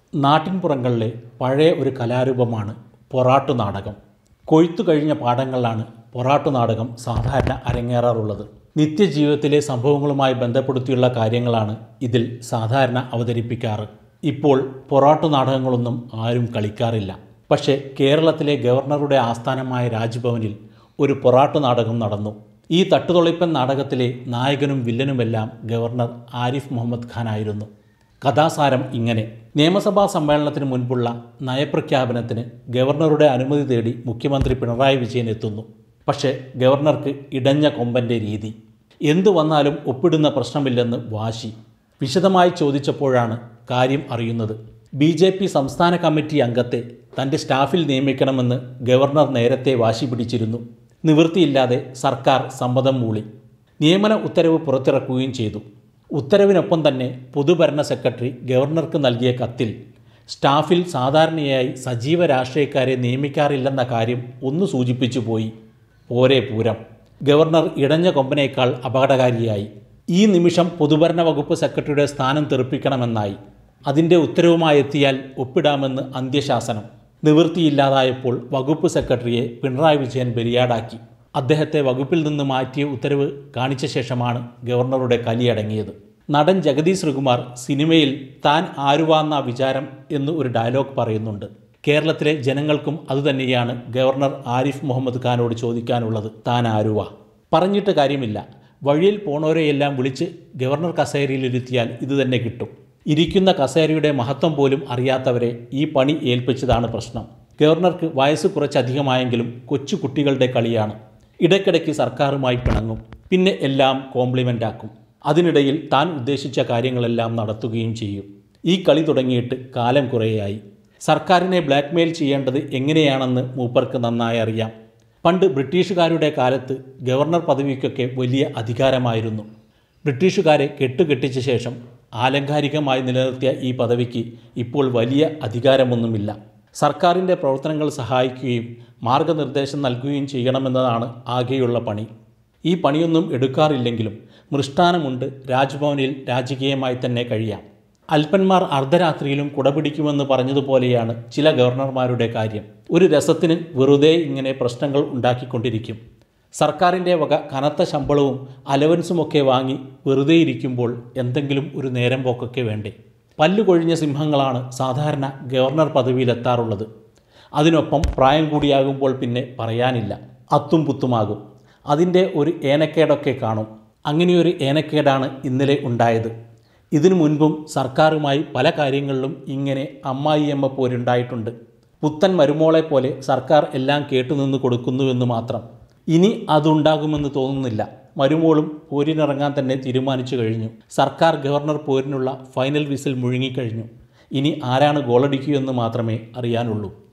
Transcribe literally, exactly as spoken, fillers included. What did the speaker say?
നാട്ടിൻപുറങ്ങളിലെ പഴയ ഒരു കലാരൂപമാണ് പൊറാട്ടു നാടകം. കൊയ്ത്തു കഴിഞ്ഞ പാടങ്ങളിലാണ് പൊറാട്ടു നാടകം സാധാരണ അരങ്ങേറാറുള്ളത്. നിത്യജീവിതത്തിലെ സംഭവങ്ങളുമായി ബന്ധപ്പെടുത്തിയുള്ള കാര്യങ്ങളാണ് ഇതിൽ സാധാരണ അവതരിപ്പിക്കാറ്. ഇപ്പോൾ പൊറാട്ടു നാടകങ്ങളൊന്നും ആരും കളിക്കാറില്ല. പക്ഷേ കേരളത്തിലെ ഗവർണറുടെ ആസ്ഥാനമായ രാജ്ഭവനിൽ ഒരു പൊറാട്ടു നാടകം നടന്നു. ഈ തട്ടുതൊളിപ്പൻ നാടകത്തിലെ നായകനും വില്ലനുമെല്ലാം ഗവർണർ ആരിഫ് മുഹമ്മദ് ഖാൻ ആയിരുന്നു. കഥാസാരം ഇങ്ങനെ: നിയമസഭാ സമ്മേളനത്തിന് മുൻപുള്ള നയപ്രഖ്യാപനത്തിന് ഗവർണറുടെ അനുമതി തേടി മുഖ്യമന്ത്രി പിണറായി വിജയൻ എത്തുന്നു. പക്ഷേ ഗവർണർക്ക് ഇടഞ്ഞ കൊമ്പൻ്റെ രീതി. എന്തു വന്നാലും ഒപ്പിടുന്ന പ്രശ്നമില്ലെന്ന് വാശി. വിശദമായി ചോദിച്ചപ്പോഴാണ് കാര്യം അറിയുന്നത്. ബി ജെ പി സംസ്ഥാന കമ്മിറ്റി അംഗത്തെ തൻ്റെ സ്റ്റാഫിൽ നിയമിക്കണമെന്ന് ഗവർണർ നേരത്തെ വാശി പിടിച്ചിരുന്നു. നിവൃത്തിയില്ലാതെ സർക്കാർ സമ്മതം മൂളി. നിയമന ഉത്തരവ് പുറത്തിറക്കുകയും ചെയ്തു. ഉത്തരവിനൊപ്പം തന്നെ പൊതുഭരണ സെക്രട്ടറി ഗവർണർക്ക് നൽകിയ കത്തിൽ സ്റ്റാഫിൽ സാധാരണയായി സജീവ രാഷ്ട്രീയക്കാരെ നിയമിക്കാറില്ലെന്ന കാര്യം ഒന്ന് സൂചിപ്പിച്ചു പോയി. പോരെ പൂരം. ഗവർണർ ഇടഞ്ഞ കൊമ്പനേക്കാൾ അപകടകാരിയായി. ഈ നിമിഷം പൊതുഭരണ വകുപ്പ് സെക്രട്ടറിയുടെ സ്ഥാനം തെറിപ്പിക്കണമെന്നായി. അതിൻ്റെ ഉത്തരവുമായി എത്തിയാൽ ഒപ്പിടാമെന്ന് അന്ത്യശാസനം. നിവൃത്തിയില്ലാതായപ്പോൾ വകുപ്പ് സെക്രട്ടറിയെ പിണറായി വിജയൻ ബലിയാടാക്കി. അദ്ദേഹത്തെ വകുപ്പിൽ നിന്ന് മാറ്റിയ ഉത്തരവ് കാണിച്ച ശേഷമാണ് ഗവർണറുടെ കലിയടങ്ങിയത്. നടൻ ജഗതി ശ്രീകുമാർ സിനിമയിൽ താൻ ആരുവാന്ന വിചാരം എന്ന് ഒരു ഡയലോഗ് പറയുന്നുണ്ട്. കേരളത്തിലെ ജനങ്ങൾക്കും അതുതന്നെയാണ് ഗവർണർ ആരിഫ് മുഹമ്മദ് ഖാനോട് ചോദിക്കാനുള്ളത്. താൻ ആരുവാ? പറഞ്ഞിട്ട് കാര്യമില്ല. വഴിയിൽ പോണവരെയെല്ലാം വിളിച്ച് ഗവർണർ കസേരയിലിരുത്തിയാൽ ഇതുതന്നെ കിട്ടും. ഇരിക്കുന്ന കസേരയുടെ മഹത്വം പോലും അറിയാത്തവരെ ഈ പണി ഏൽപ്പിച്ചതാണ് പ്രശ്നം. ഗവർണർക്ക് വയസ്സ് കുറച്ചധികമായെങ്കിലും കൊച്ചു കുട്ടികളുടെ കളിയാണ്. ഇടയ്ക്കിടയ്ക്ക് സർക്കാരുമായി പിണങ്ങും. പിന്നെ എല്ലാം കോംപ്ലിമെൻ്റ് ആക്കും. അതിനിടയിൽ താൻ ഉദ്ദേശിച്ച കാര്യങ്ങളെല്ലാം നടത്തുകയും ചെയ്യും. ഈ കളി തുടങ്ങിയിട്ട് കാലം കുറേയായി. സർക്കാരിനെ ബ്ലാക്ക്മെയിൽ ചെയ്യേണ്ടത് എങ്ങനെയാണെന്ന് മൂപ്പർക്ക് നന്നായി അറിയാം. പണ്ട് ബ്രിട്ടീഷുകാരുടെ കാലത്ത് ഗവർണർ പദവിക്കൊക്കെ വലിയ അധികാരമായിരുന്നു. ബ്രിട്ടീഷുകാരെ കെട്ടുകെട്ടിച്ച ശേഷം ആലങ്കാരികമായി നിലനിർത്തിയ ഈ പദവിക്ക് ഇപ്പോൾ വലിയ അധികാരമൊന്നുമില്ല. സർക്കാരിൻ്റെ പ്രവർത്തനങ്ങൾ സഹായിക്കുകയും മാർഗനിർദ്ദേശം നൽകുകയും ചെയ്യണമെന്നതാണ് ആകെയുള്ള പണി. ഈ പണിയൊന്നും എടുക്കാറില്ലെങ്കിലും മൃഷ്ടാനമുണ്ട് രാജ്ഭവനിൽ രാജകീയമായി തന്നെ കഴിയാം. അൽപ്പന്മാർ അർദ്ധരാത്രിയിലും കുടപിടിക്കുമെന്ന് പറഞ്ഞതുപോലെയാണ് ചില ഗവർണർമാരുടെ കാര്യം. ഒരു രസത്തിന് വെറുതെ ഇങ്ങനെ പ്രശ്നങ്ങൾ ഉണ്ടാക്കിക്കൊണ്ടിരിക്കും. സർക്കാരിൻ്റെ വക കനത്ത ശമ്പളവും അലവൻസുമൊക്കെ വാങ്ങി വെറുതെ ഇരിക്കുമ്പോൾ എന്തെങ്കിലും ഒരു നേരം പോക്കൊക്കെ വേണ്ടേ? പല്ലുകൊഴിഞ്ഞ സിംഹങ്ങളാണ് സാധാരണ ഗവർണർ പദവിയിലെത്താറുള്ളത്. അതിനൊപ്പം പ്രായം കൂടിയാകുമ്പോൾ പിന്നെ പറയാനില്ല. അത്തും പുത്തുമാകും. അതിൻ്റെ ഒരു ഏനക്കേടൊക്കെ കാണും. അങ്ങനെയൊരു ഏനക്കേടാണ് ഇന്നലെ ഉണ്ടായത്. ഇതിനു മുൻപും സർക്കാരുമായി പല കാര്യങ്ങളിലും ഇങ്ങനെ അമ്മായിയമ്മ പോരുണ്ടായിട്ടുണ്ട്. പുത്തൻ മരുമോളെ പോലെ സർക്കാർ എല്ലാം കേട്ടുനിന്ന് കൊടുക്കുന്നുവെന്ന് മാത്രം. ഇനി അതുണ്ടാകുമെന്ന് തോന്നുന്നില്ല. മരുമോളും പോരിനിറങ്ങാൻ തന്നെ തീരുമാനിച്ചു കഴിഞ്ഞു. സർക്കാർ ഗവർണർ പോരിനുള്ള ഫൈനൽ വിസിൽ മുഴുങ്ങിക്കഴിഞ്ഞു. ഇനി ആരാണ് ഗോളടിക്കുകയെന്ന് മാത്രമേ അറിയാനുള്ളൂ.